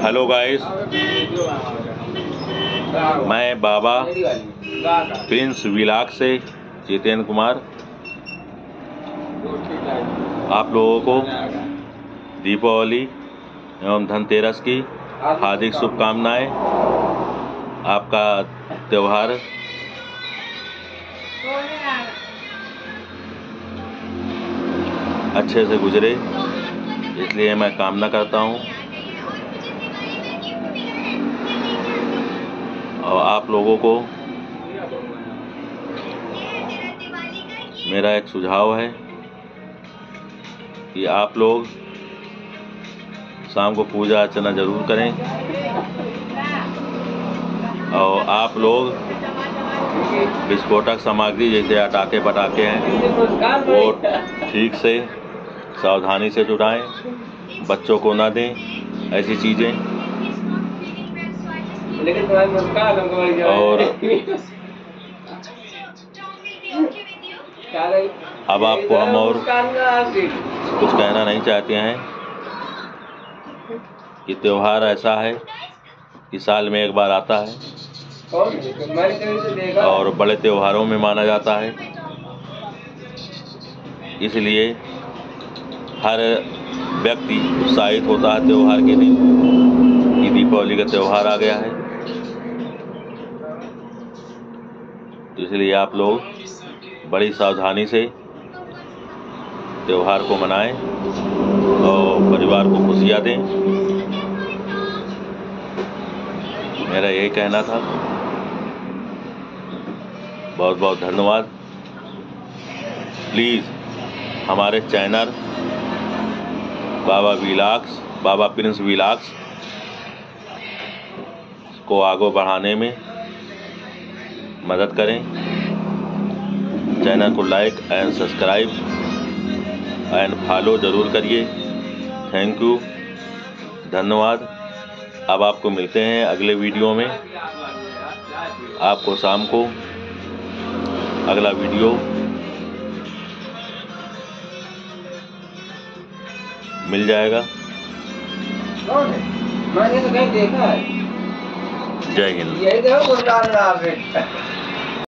Hello guys, मैं बाबा Prince vlog से जितेंद्र कुमार आप लोगों को दीपावली एवं धनतेरस की हार्दिक शुभकामनाएं। आपका त्यौहार अच्छे से गुजरे, इसलिए मैं कामना करता हूं। और आप लोगों को मेरा एक सुझाव है कि आप लोग शाम को पूजा अर्चना जरूर करें और आप लोग विस्फोटक सामग्री जैसे पटाखे हैं वो ठीक से सावधानी से छुड़ाएं, बच्चों को ना दें ऐसी चीज़ें। और अब आपको हम और कुछ कहना नहीं चाहते हैं कि त्यौहार ऐसा है कि साल में एक बार आता है और बड़े त्योहारों में माना जाता है। इसलिए हर व्यक्ति उत्साहित होता है त्यौहार के दिन कि दीपावली का त्यौहार आ गया है। तो इसलिए आप लोग बड़ी सावधानी से त्यौहार को मनाएं और परिवार को खुशियां दें। मेरा यही कहना था। बहुत बहुत धन्यवाद। प्लीज़ हमारे चैनल बाबा प्रिंस व्लॉग्स को आगे बढ़ाने में मदद करें। चैनल को like and subscribe and follow ज़रूर करिए। थैंक यू, धन्यवाद। अब आपको मिलते हैं अगले वीडियो में। आपको शाम को अगला वीडियो मिल जाएगा। मैंने तो कहीं देखा है। जय हिंद। यही देखो